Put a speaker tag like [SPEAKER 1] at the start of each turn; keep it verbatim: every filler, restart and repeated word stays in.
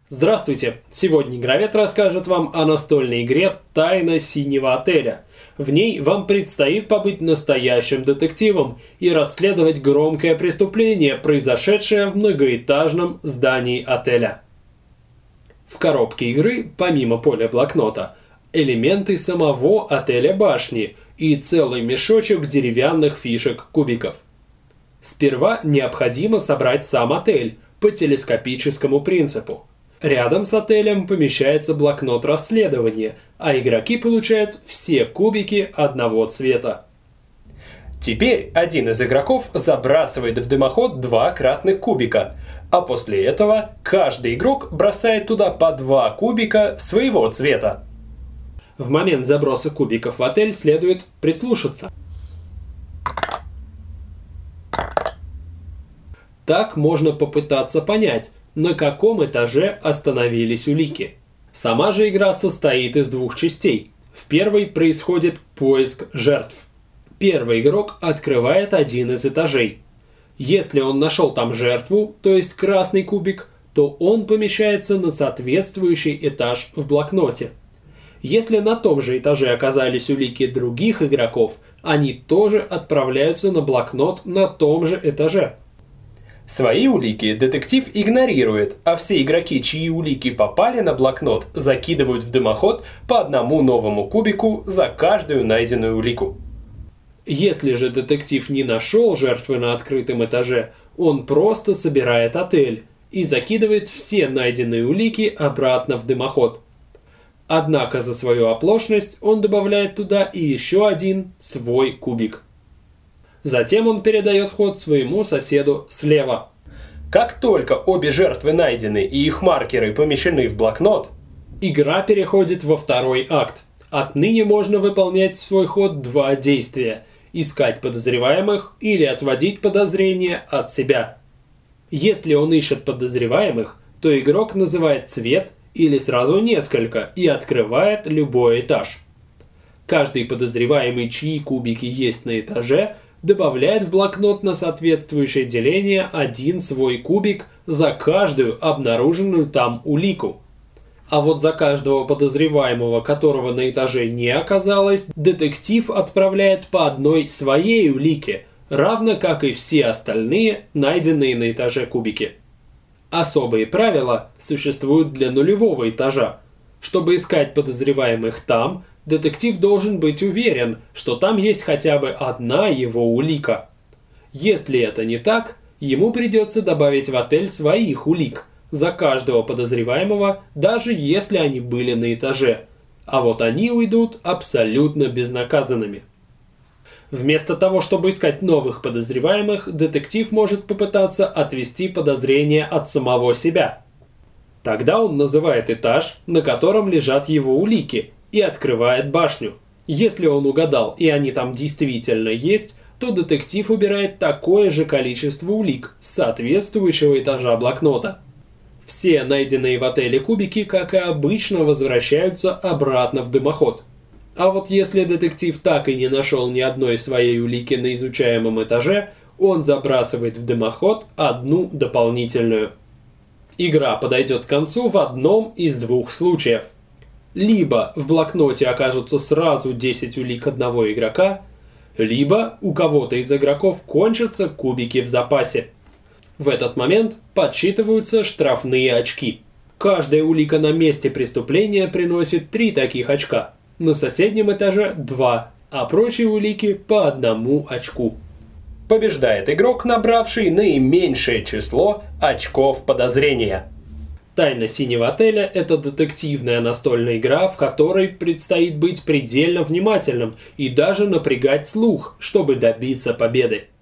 [SPEAKER 1] Здравствуйте! Сегодня Игровед расскажет вам о настольной игре «Тайна синего отеля». В ней вам предстоит побыть настоящим детективом и расследовать громкое преступление, произошедшее в многоэтажном здании отеля. В коробке игры, помимо поля блокнота, элементы самого отеля башни и целый мешочек деревянных фишек-кубиков. Сперва необходимо собрать сам отель по телескопическому принципу. Рядом с отелем помещается блокнот расследования, а игроки получают все кубики одного цвета. Теперь один из игроков забрасывает в дымоход два красных кубика, а после этого каждый игрок бросает туда по два кубика своего цвета. В момент заброса кубиков в отель следует прислушаться. Так можно попытаться понять, на каком этаже остановились улики. Сама же игра состоит из двух частей. В первой происходит поиск жертв. Первый игрок открывает один из этажей. Если он нашел там жертву, то есть красный кубик, то он помещается на соответствующий этаж в блокноте. Если на том же этаже оказались улики других игроков, они тоже отправляются на блокнот на том же этаже. Свои улики детектив игнорирует, а все игроки, чьи улики попали на блокнот, закидывают в дымоход по одному новому кубику за каждую найденную улику. Если же детектив не нашел жертвы на открытом этаже, он просто собирает отель и закидывает все найденные улики обратно в дымоход. Однако за свою оплошность он добавляет туда и еще один свой кубик. Затем он передает ход своему соседу слева. Как только обе жертвы найдены и их маркеры помещены в блокнот, игра переходит во второй акт. Отныне можно выполнять в свой ход два действия – искать подозреваемых или отводить подозрения от себя. Если он ищет подозреваемых, то игрок называет цвет или сразу несколько и открывает любой этаж. Каждый подозреваемый, чьи кубики есть на этаже, добавляет в блокнот на соответствующее деление один свой кубик за каждую обнаруженную там улику. А вот за каждого подозреваемого, которого на этаже не оказалось, детектив отправляет по одной своей улике, равно как и все остальные найденные на этаже кубики. Особые правила существуют для нулевого этажа. Чтобы искать подозреваемых там, детектив должен быть уверен, что там есть хотя бы одна его улика. Если это не так, ему придется добавить в отель своих улик за каждого подозреваемого, даже если они были на этаже, а вот они уйдут абсолютно безнаказанными. Вместо того, чтобы искать новых подозреваемых, детектив может попытаться отвести подозрения от самого себя. Тогда он называет этаж, на котором лежат его улики, и открывает башню. Если он угадал, и они там действительно есть, то детектив убирает такое же количество улик с соответствующего этажа блокнота. Все найденные в отеле кубики, как и обычно, возвращаются обратно в дымоход. А вот если детектив так и не нашел ни одной своей улики на изучаемом этаже, он забрасывает в дымоход одну дополнительную. Игра подойдет к концу в одном из двух случаев. Либо в блокноте окажутся сразу десять улик одного игрока, либо у кого-то из игроков кончатся кубики в запасе. В этот момент подсчитываются штрафные очки. Каждая улика на месте преступления приносит три таких очка, на соседнем этаже два, а прочие улики по одному очку. Побеждает игрок, набравший наименьшее число очков подозрения. «Тайна синего отеля» — это детективная настольная игра, в которой предстоит быть предельно внимательным и даже напрягать слух, чтобы добиться победы.